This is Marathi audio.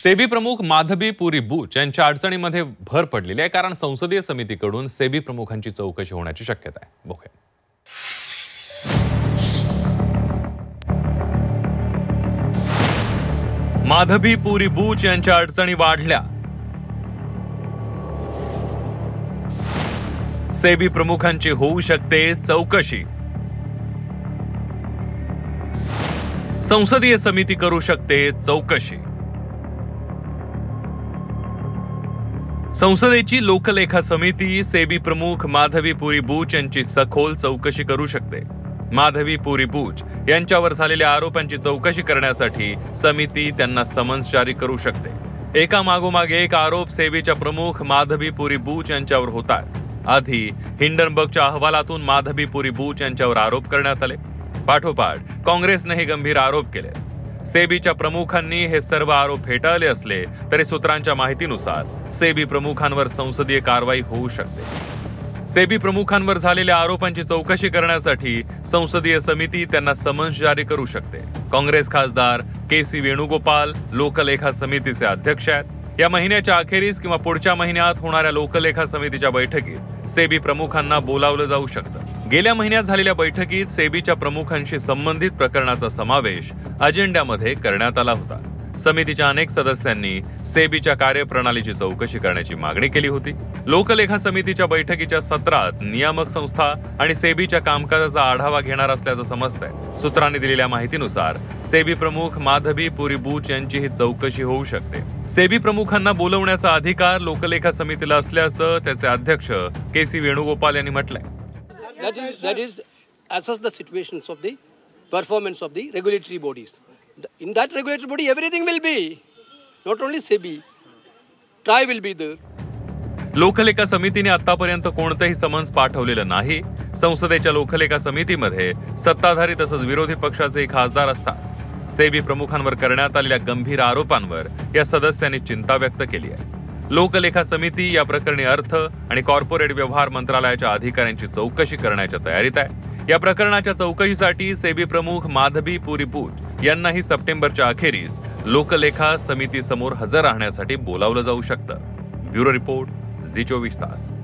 सेबी प्रमुख माधवी पुरी बूच यांच्या अडचणीमध्ये भर पडलेली आहे, कारण संसदीय समितीकडून सेबी प्रमुखांची चौकशी होण्याची शक्यता आहे. बघूया. माधवी पुरी बूच यांच्या अडचणी वाढल्या. सेबी प्रमुखांची होऊ शकते चौकशी. संसदीय समिती करू शकते चौकशी. संसदेची लोकलेखा समिती सेबी प्रमुख माधवी पुरी बूच यांची सखोल चौकशी करू शकते. माधवी पुरी बूच यांच्यावर झालेल्या आरोपांची चौकशी करण्यासाठी समिती त्यांना समन्स जारी करू शकते. एका मागोमाग एक आरोप सेबीच्या प्रमुख माधवी पुरी बूच यांच्यावर होतात. आधी हिंडनबर्गच्या अहवालातून माधवी पुरी बूच यांच्यावर आरोप करण्यात आले. पाठोपाठ काँग्रेसने हे गंभीर आरोप केले. सेबीच्या प्रमुखांनी हे सर्व आरोप फेटाळले असले तरी सूत्रांच्या माहितीनुसार सेबी प्रमुखांवर संसदीय कारवाई होऊ शकते. सेबी प्रमुखांवर झालेल्या आरोपांची चौकशी करण्यासाठी संसदीय समिती त्यांना समन्स जारी करू शकते. काँग्रेस खासदार के.सी. वेणुगोपाल लोकलेखा समितीचे अध्यक्ष आहेत. या महिन्याच्या अखेरीस किंवा पुढच्या महिन्यात होणाऱ्या लोकलेखा समितीच्या बैठकीत सेबी प्रमुखांना बोलावलं जाऊ शकतं. गेल्या महिन्यात झालेल्या बैठकीत सेबीच्या प्रमुखांशी संबंधित प्रकरणाचा समावेश अजेंड्यामध्ये करण्यात आला होता. समितीच्या अनेक सदस्यांनी सेबीच्या कार्यप्रणालीची चौकशी करण्याची मागणी केली होती. लोकलेखा समितीच्या बैठकीच्या सत्रात नियामक संस्था आणि सेबीच्या कामकाजाचा आढावा घेणार असल्याचं समजतंय. सूत्रांनी दिलेल्या माहितीनुसार सेबी प्रमुख माधवी पुरी बूच यांची ही चौकशी होऊ शकते. सेबी प्रमुखांना बोलवण्याचा अधिकार लोकलेखा समितीला असल्याचं त्याचे अध्यक्ष के.सी. वेणुगोपाल यांनी म्हटलंय. That is assess the situations of the performance of the regulatory bodies. In that regulatory body, everything will be, not only SEBI, TRAI will be there. लोकलेखा समितीने आतापर्यंत कोणतेही समन्स पाठवलेलं नाही. संसदेच्या लोकलेखा समितीमध्ये सत्ताधारी तसंच विरोधी पक्षाचे खासदार असतात. सेबी प्रमुखांवर करण्यात आलेल्या गंभीर आरोपांवर या सदस्यांनी चिंता व्यक्त केली आहे. लोकलेखा समिती या प्रकरणी अर्थ आणि कॉर्पोरेट व्यवहार मंत्रालयाच्या अधिकाऱ्यांची चौकशी करण्याच्या तयारीत आहे. या प्रकरणाच्या चौकशीसाठी सेबी प्रमुख माधवी पुरी बूच यांनाही सप्टेंबरच्या अखेरीस लोकलेखा समिती समोर हजर राहण्यासाठी बोलावलं जाऊ शकतं. ब्युरो रिपोर्ट, झी 24 तास.